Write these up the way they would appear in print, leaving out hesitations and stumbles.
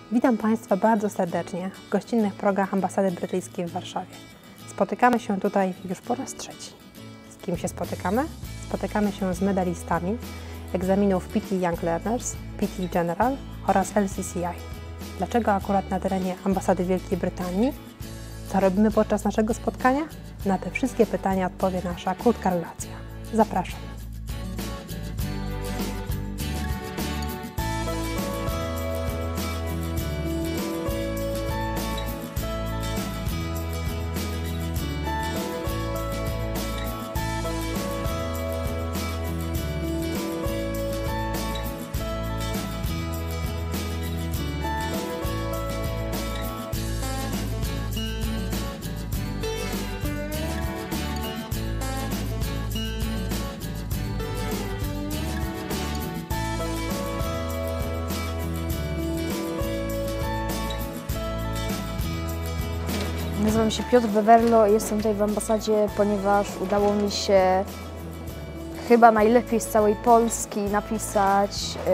Witam Państwa bardzo serdecznie w gościnnych progach Ambasady Brytyjskiej w Warszawie. Spotykamy się tutaj już po raz trzeci. Z kim się spotykamy? Spotykamy się z medalistami egzaminów PT Young Learners, PT General oraz LCCI. Dlaczego akurat na terenie Ambasady Wielkiej Brytanii? Co robimy podczas naszego spotkania? Na te wszystkie pytania odpowie nasza krótka relacja. Zapraszam. Nazywam się Piotr Wewerlo i jestem tutaj w ambasadzie, ponieważ udało mi się chyba najlepiej z całej Polski napisać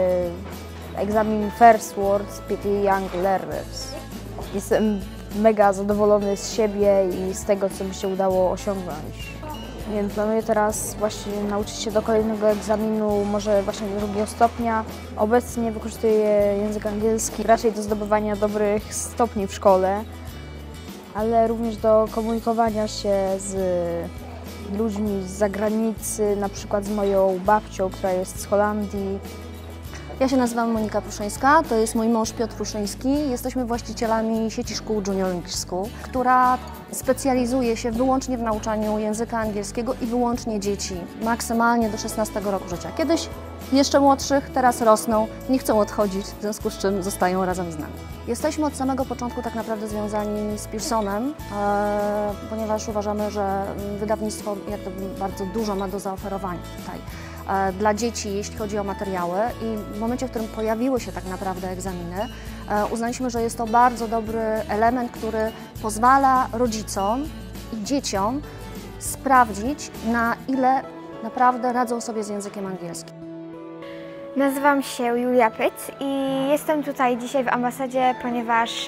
egzamin First Words PT Young Learners. Jestem mega zadowolony z siebie i z tego, co mi się udało osiągnąć. Więc planuję teraz właśnie nauczyć się do kolejnego egzaminu, może właśnie do drugiego stopnia. Obecnie wykorzystuję język angielski raczej do zdobywania dobrych stopni w szkole, ale również do komunikowania się z ludźmi z zagranicy, na przykład z moją babcią, która jest z Holandii. Ja się nazywam Monika Pruszyńska, to jest mój mąż Piotr Pruszyński. Jesteśmy właścicielami sieci szkół Junior English School, która specjalizuje się wyłącznie w nauczaniu języka angielskiego i wyłącznie dzieci, maksymalnie do 16 roku życia. Kiedyś jeszcze młodszych, teraz rosną, nie chcą odchodzić, w związku z czym zostają razem z nami. Jesteśmy od samego początku tak naprawdę związani z Pearsonem, ponieważ uważamy, że wydawnictwo bardzo dużo ma do zaoferowania tutaj dla dzieci, jeśli chodzi o materiały, i w momencie, w którym pojawiły się tak naprawdę egzaminy, uznaliśmy, że jest to bardzo dobry element, który pozwala rodzicom i dzieciom sprawdzić, na ile naprawdę radzą sobie z językiem angielskim. Nazywam się Julia Pyc i jestem tutaj dzisiaj w ambasadzie, ponieważ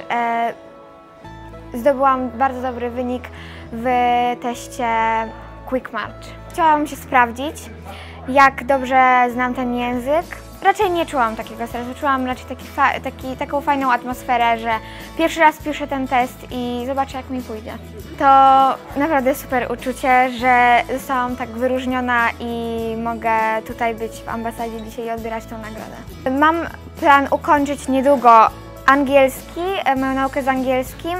zdobyłam bardzo dobry wynik w teście Quick Match. Chciałam się sprawdzić, jak dobrze znam ten język. Raczej nie czułam takiego stresu, czułam raczej taką fajną atmosferę, że pierwszy raz piszę ten test i zobaczę, jak mi pójdzie. To naprawdę super uczucie, że zostałam tak wyróżniona i mogę tutaj być w ambasadzie dzisiaj i odbierać tę nagrodę. Mam plan ukończyć niedługo angielski, moją naukę z angielskim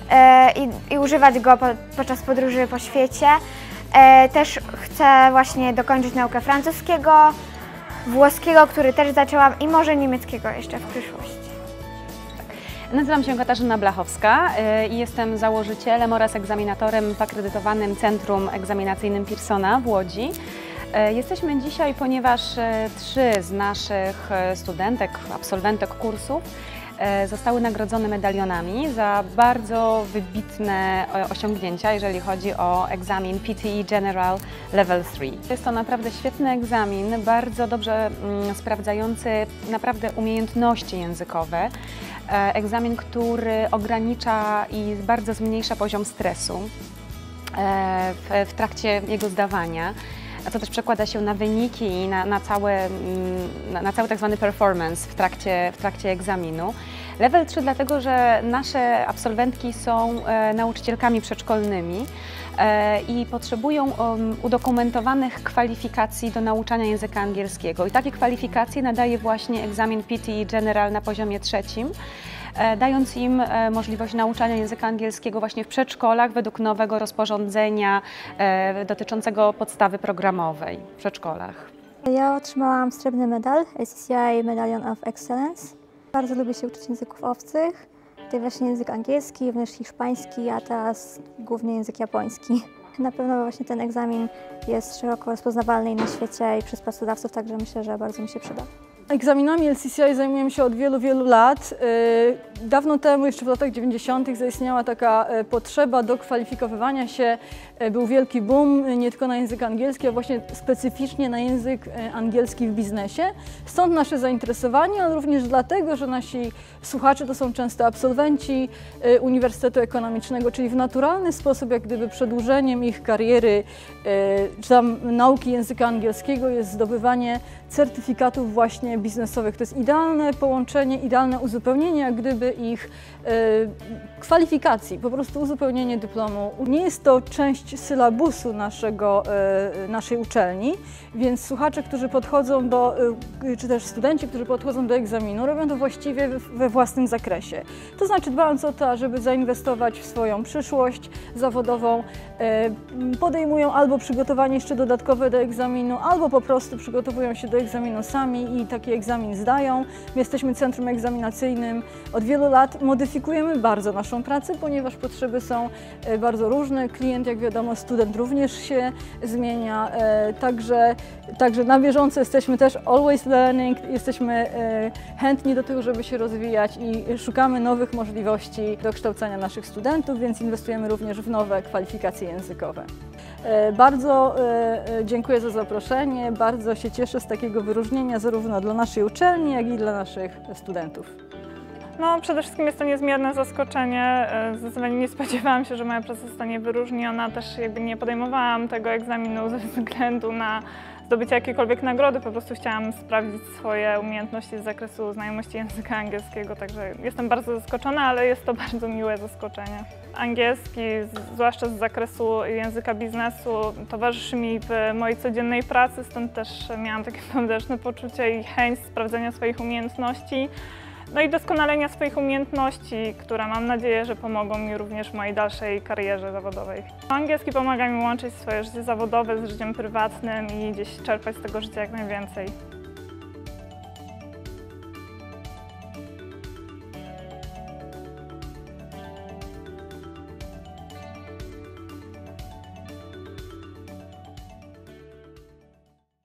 i używać go podczas podróży po świecie. Też chcę właśnie dokończyć naukę francuskiego, włoskiego, który też zaczęłam, i może niemieckiego jeszcze w przyszłości. Nazywam się Katarzyna Blachowska i jestem założycielem oraz egzaminatorem w akredytowanym Centrum Egzaminacyjnym Pearsona w Łodzi. Jesteśmy dzisiaj, ponieważ 3 z naszych studentek, absolwentek kursów zostały nagrodzone medalionami za bardzo wybitne osiągnięcia, jeżeli chodzi o egzamin PTE General Level 3. Jest to naprawdę świetny egzamin, bardzo dobrze sprawdzający naprawdę umiejętności językowe. Egzamin, który ogranicza i bardzo zmniejsza poziom stresu w trakcie jego zdawania, a to też przekłada się na wyniki i na cały tak zwany performance w trakcie egzaminu. Level 3 dlatego, że nasze absolwentki są nauczycielkami przedszkolnymi i potrzebują udokumentowanych kwalifikacji do nauczania języka angielskiego. I takie kwalifikacje nadaje właśnie egzamin PTE General na poziomie 3, dając im możliwość nauczania języka angielskiego właśnie w przedszkolach według nowego rozporządzenia dotyczącego podstawy programowej w przedszkolach. Ja otrzymałam srebrny medal LCCI Medallion of Excellence. Bardzo lubię się uczyć języków obcych, tutaj właśnie język angielski, również hiszpański, a teraz głównie język japoński. Na pewno właśnie ten egzamin jest szeroko rozpoznawalny na świecie i przez pracodawców, także myślę, że bardzo mi się przyda. Egzaminami LCCI zajmujemy się od wielu lat. Dawno temu, jeszcze w latach 90. zaistniała taka potrzeba dokwalifikowywania się. Był wielki boom nie tylko na język angielski, a właśnie specyficznie na język angielski w biznesie. Stąd nasze zainteresowanie, ale również dlatego, że nasi słuchacze to są często absolwenci Uniwersytetu Ekonomicznego, czyli w naturalny sposób, jak gdyby przedłużeniem ich kariery czy tam nauki języka angielskiego jest zdobywanie certyfikatów właśnie biznesowych. To jest idealne połączenie, idealne uzupełnienie jak gdyby ich kwalifikacji, po prostu uzupełnienie dyplomu. Nie jest to część sylabusu naszej uczelni, więc słuchacze, którzy podchodzą do, czy też studenci, którzy podchodzą do egzaminu, robią to właściwie we własnym zakresie. To znaczy dbając o to, żeby zainwestować w swoją przyszłość zawodową, podejmują albo przygotowanie jeszcze dodatkowe do egzaminu, albo po prostu przygotowują się do egzaminu sami i taki egzamin zdają. My jesteśmy centrum egzaminacyjnym od wielu lat, modyfikujemy bardzo naszą pracę, ponieważ potrzeby są bardzo różne. Klient, jak wiadomo, student również się zmienia, także na bieżąco jesteśmy też always learning, jesteśmy chętni do tego, żeby się rozwijać i szukamy nowych możliwości do kształcenia naszych studentów, więc inwestujemy również w nowe kwalifikacje językowe. Bardzo dziękuję za zaproszenie, bardzo się cieszę z takiego wyróżnienia zarówno dla naszej uczelni, jak i dla naszych studentów. No, przede wszystkim jest to niezmierne zaskoczenie. Zdecydowanie nie spodziewałam się, że moja praca zostanie wyróżniona. Też jakby nie podejmowałam tego egzaminu ze względu na zdobycie jakiejkolwiek nagrody. Po prostu chciałam sprawdzić swoje umiejętności z zakresu znajomości języka angielskiego. Także jestem bardzo zaskoczona, ale jest to bardzo miłe zaskoczenie. Angielski, zwłaszcza z zakresu języka biznesu, towarzyszy mi w mojej codziennej pracy, stąd też miałam takie wewnętrzne poczucie i chęć sprawdzenia swoich umiejętności. No i doskonalenia swoich umiejętności, które mam nadzieję, że pomogą mi również w mojej dalszej karierze zawodowej. Angielski pomaga mi łączyć swoje życie zawodowe z życiem prywatnym i gdzieś czerpać z tego życia jak najwięcej.